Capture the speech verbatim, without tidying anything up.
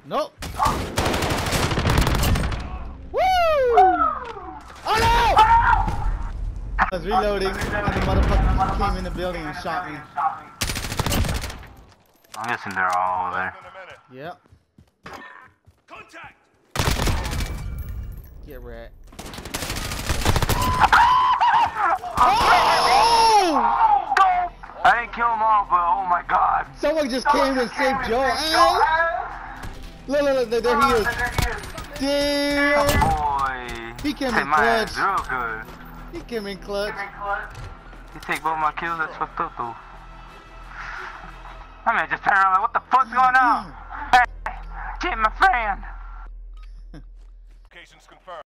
Nope. Woo! Oh no! I was reloading and the motherfucker just came in the building and shot me. I'm guessing they're all over there. Yep. Contact! Get wrecked. Oh! I didn't kill them all, but oh my god. Someone just came and saved Joe. Hey! Look, look, look, there he is. Damn! Boy. He came Take in my clutch. ass real good. He came in clutch. You take both my kills, that's fucked up though. I mean, just turn around like, what the fuck's going on? Hey, get my friend. Locations confirmed.